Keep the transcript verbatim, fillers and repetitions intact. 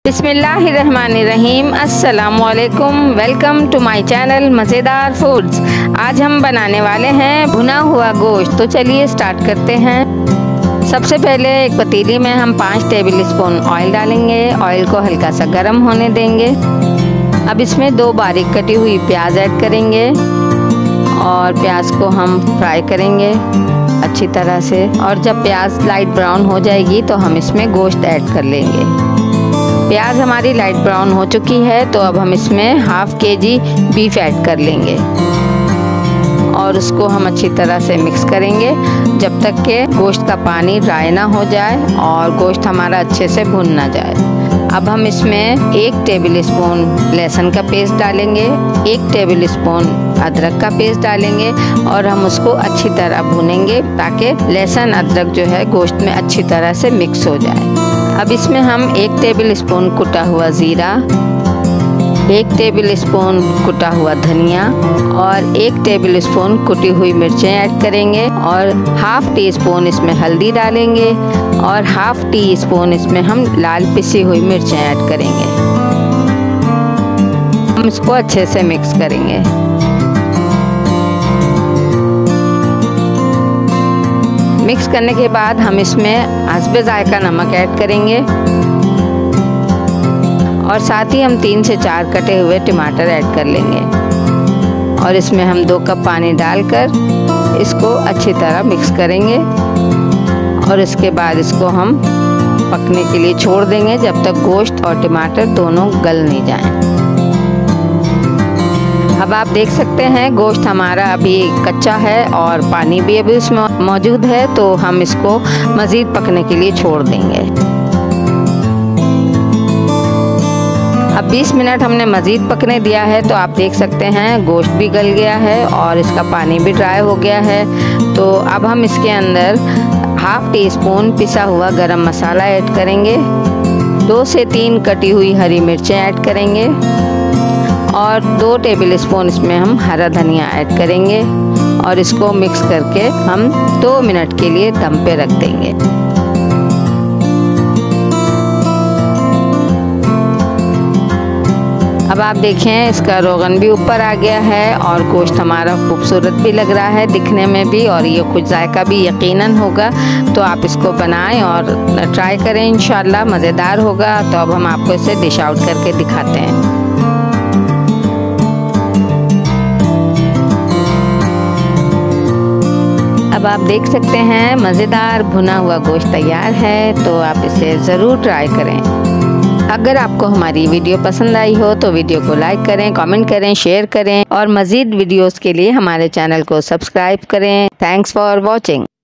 बिस्मिल्लाहिर्रहमानिर्रहीम। अस्सलामुअलैकुम। Welcome to my channel मज़ेदार फूड्स। आज हम बनाने वाले हैं भुना हुआ गोश्त। तो चलिए स्टार्ट करते हैं। सबसे पहले एक पतीली में हम पाँच टेबल स्पून ऑयल डालेंगे। ऑयल को हल्का सा गर्म होने देंगे। अब इसमें दो बारीक कटी हुई प्याज ऐड करेंगे और प्याज को हम फ्राई करेंगे अच्छी तरह से। और जब प्याज लाइट ब्राउन हो जाएगी तो हम इसमें गोश्त ऐड कर लेंगे। प्याज हमारी लाइट ब्राउन हो चुकी है तो अब हम इसमें हाफ के जी बीफ ऐड कर लेंगे और उसको हम अच्छी तरह से मिक्स करेंगे जब तक के गोश्त का पानी ड्राई ना हो जाए और गोश्त हमारा अच्छे से भुन ना जाए। अब हम इसमें एक टेबल स्पून लहसुन का पेस्ट डालेंगे, एक टेबल स्पून अदरक का पेस्ट डालेंगे और हम उसको अच्छी तरह भुनेंगे ताकि लहसुन अदरक जो है गोश्त में अच्छी तरह से मिक्स हो जाए। अब इसमें हम एक टेबल स्पून कुटा हुआ ज़ीरा, एक टेबल स्पून कुटा हुआ धनिया और एक टेबल स्पून कुटी हुई मिर्चें ऐड करेंगे और हाफ टी स्पून इसमें हल्दी डालेंगे और हाफ टी स्पून इसमें हम लाल पिसी हुई मिर्चें ऐड करेंगे। हम इसको अच्छे से मिक्स करेंगे। मिक्स करने के बाद हम इसमें हस्बे जायका नमक ऐड करेंगे और साथ ही हम तीन से चार कटे हुए टमाटर ऐड कर लेंगे और इसमें हम दो कप पानी डालकर इसको अच्छी तरह मिक्स करेंगे और इसके बाद इसको हम पकने के लिए छोड़ देंगे जब तक गोश्त और टमाटर दोनों गल नहीं जाएं। अब आप देख सकते हैं गोश्त हमारा अभी कच्चा है और पानी भी अभी उसमें मौजूद है तो हम इसको मज़ीद पकने के लिए छोड़ देंगे। अब बीस मिनट हमने मज़ीद पकने दिया है तो आप देख सकते हैं गोश्त भी गल गया है और इसका पानी भी ड्राई हो गया है। तो अब हम इसके अंदर हाफ टी स्पून पिसा हुआ गरम मसाला ऐड करेंगे, दो से तीन कटी हुई हरी मिर्चें ऐड करेंगे और दो टेबल स्पून इसमें हम हरा धनिया ऐड करेंगे और इसको मिक्स करके हम दो मिनट के लिए दम पे रख देंगे। अब आप देखें इसका रोगन भी ऊपर आ गया है और गोश्त हमारा खूबसूरत भी लग रहा है दिखने में भी और ये कुछ जायका भी यकीनन होगा। तो आप इसको बनाएं और ट्राई करें, इंशाल्लाह मज़ेदार होगा। तो अब हम आपको इसे डिश आउट करके दिखाते हैं। अब आप देख सकते हैं मज़ेदार भुना हुआ गोश्त तैयार है। तो आप इसे ज़रूर ट्राई करें। अगर आपको हमारी वीडियो पसंद आई हो तो वीडियो को लाइक करें, कमेंट करें, शेयर करें और मज़ीद वीडियोस के लिए हमारे चैनल को सब्सक्राइब करें। Thanks for watching.